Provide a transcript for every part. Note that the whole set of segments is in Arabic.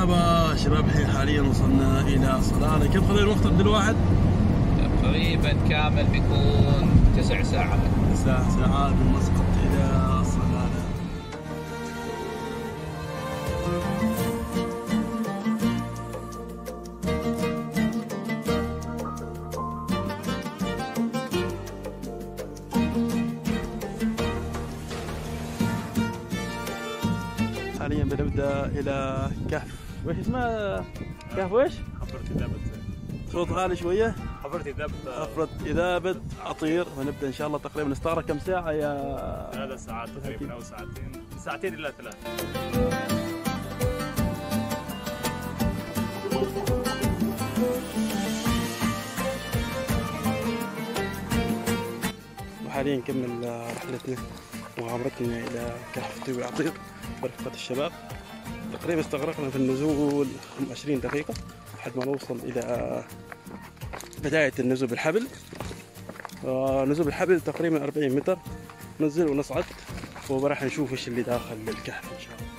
مرحبا شباب، الحين حاليا وصلنا الى صلالة. كم خذ الوقت عبد الواحد؟ تقريبا كامل بيكون 9 ساعات. 9 ساعات من مسقط الى صلالة. حاليا بنبدا الى كهف، وش اسمه؟ كهف وش؟ حفرة إذابة. صوت عالي شويه. حفرة إذابة عطير. ونبدا ان شاء الله. تقريبا نستغرق كم ساعه يا 3 ساعات تقريبا او ساعتين الى 3. وحاليا نكمل رحلتنا ومغامرتنا الى كهف طيب عطير برفقة الشباب. تقريبا استغرقنا في النزول 20 دقيقة لحد ما نوصل إلى بداية النزول بالحبل. نزول بالحبل تقريبا 40 متر. ننزل ونصعد وراح نشوف ايش اللي داخل الكهف ان شاء الله.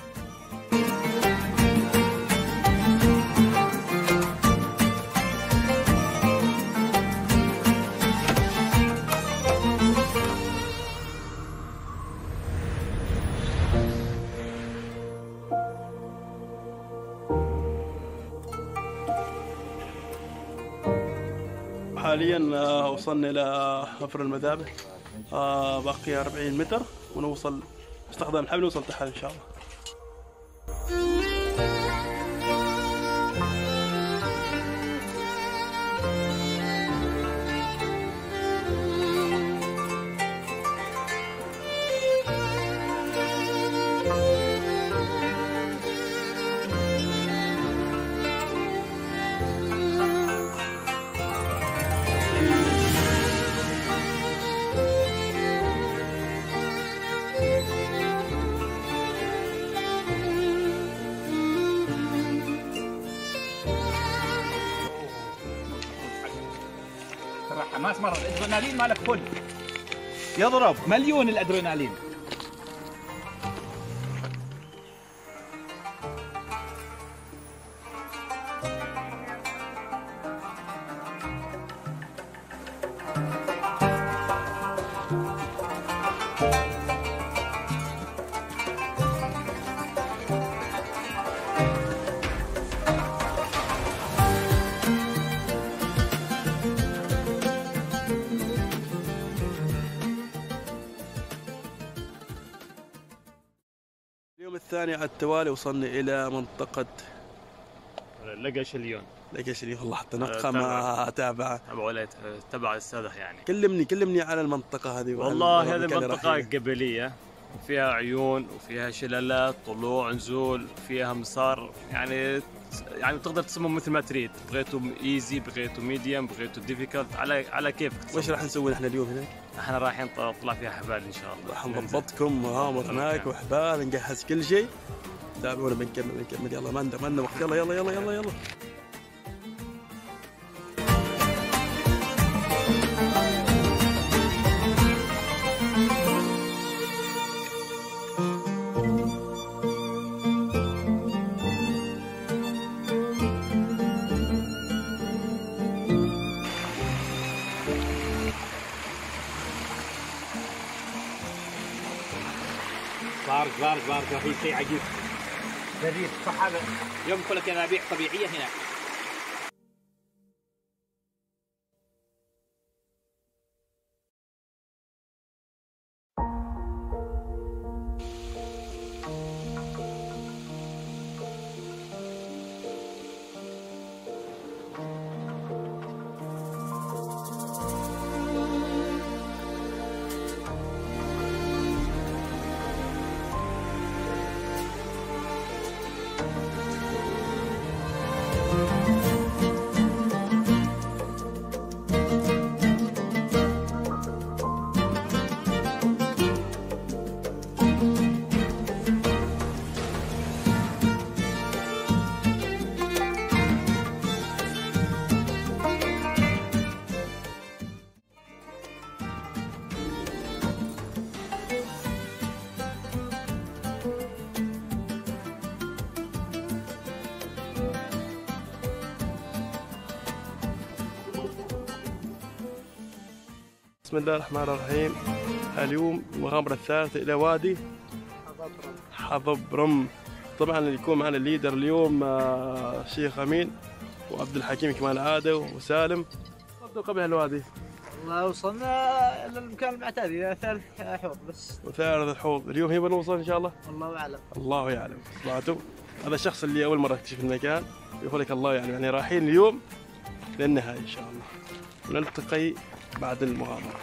حاليا وصلنا الى حفر المذابح. باقي 40 متر ونوصل باستخدام الحبل نوصل تحت ان شاء الله. حماس مرة. الادرينالين مالك فل يضرب مليون الادرينالين. اليوم الثاني على التوالي وصلنا إلى منطقة لقشليون. والله حتى نقطة ما تابعة. تبع السادح يعني. كلمني على المنطقة هذه. والله هذه المنطقة قبلية وفيها عيون وفيها شلالات طلوع نزول، فيها مسار يعني تقدر تصمم مثل ما تريد. بغيته ايزي، بغيته ميديوم، بغيته ديفيكولت، على كيفك. وش راح نسوي نحن اليوم هناك؟ احنا رايحين نطلع فيها حبال ان شاء الله. راح نضبطكم مغامر هناك وحبال، نجهز كل شيء. تابعونا بنكمل. يلا ما عندنا وقت. يلا. بارك في شيء عجيب جديد. صح هذا يوم يقول لك ينابيع طبيعية هنا. بسم الله الرحمن الرحيم. اليوم المغامرة الثالثة إلى وادي حضبرم. طبعا اللي يكون معنا الليدر اليوم الشيخ أمين وعبد الحكيم كما العادة وسالم. قبل الوادي والله وصلنا للمكان المعتاد إلى ثالث حوض بس. وثالث الحوض اليوم هي بنوصل إن شاء الله. الله أعلم. الله يعلم. طلعتوا هذا الشخص اللي أول مرة يكتشف المكان يقول لك الله يعلم، يعني رايحين اليوم للنهاية إن شاء الله، ونلتقي بعد المغامرة.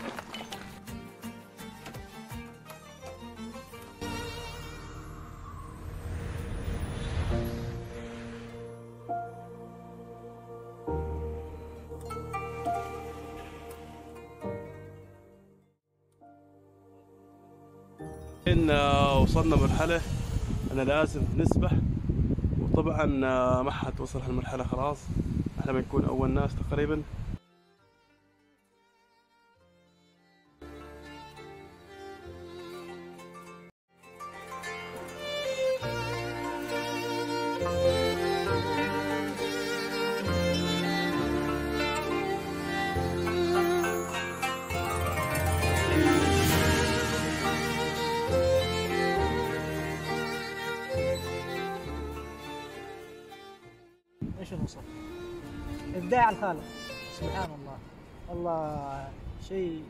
إن وصلنا مرحلة أنا لازم نسبح، وطبعا ما حد وصل هالمرحلة خلاص، احنا بنكون أول ناس تقريبا. ايش نوصل؟ ابداع الخالق سبحان الله. والله شيء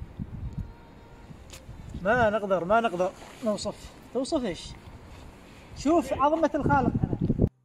ما نقدر نوصف. توصف ايش؟ شوف عظمة الخالق هنا.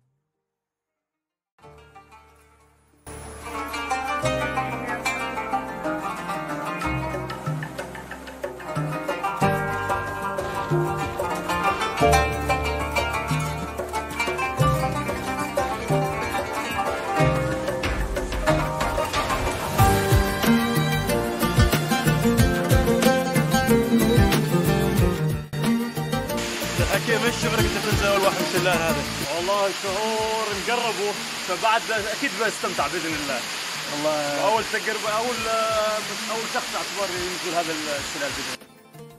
حكيم ايش شعورك انت تنزل اول واحد من الشلال هذا؟ والله شعور مقرب فبعد اكيد بستمتع باذن الله. والله اول تجربه اول شخص اعتبر ينزل هذا الشلال باذن الله.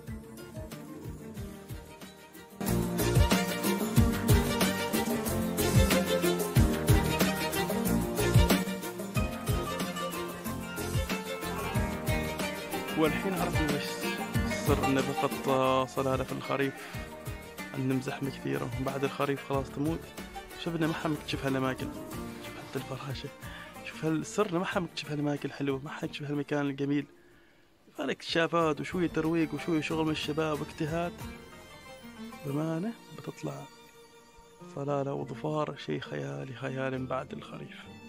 والحين عرفنا ايش سر انه فقط صلالة في الخريف، ان زحمة كثيرة وبعد الخريف خلاص تموت. شفنا ما حنكتشف هالاماكن، شوف حتى الفراشة، شوف هالسر ما حنكتشف هالاماكن الحلوة، ما حنكتشف هالمكان الجميل. فعلا اكتشافات وشوية ترويق وشوية شغل من الشباب واجتهاد، بأمانة بتطلع صلالة وظفار شيء خيالي بعد الخريف.